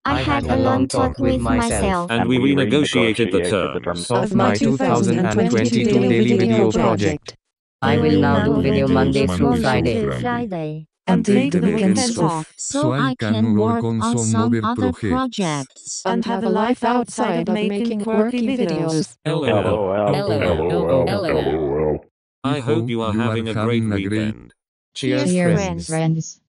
I had a long talk with myself. And we renegotiated the terms of my 2022 daily video project. I will now do video Monday through Friday. Friday. And take the weekends off, So I can work on some other projects. and have a life outside of making quirky videos. I hope you are having a great weekend. Cheers, friends.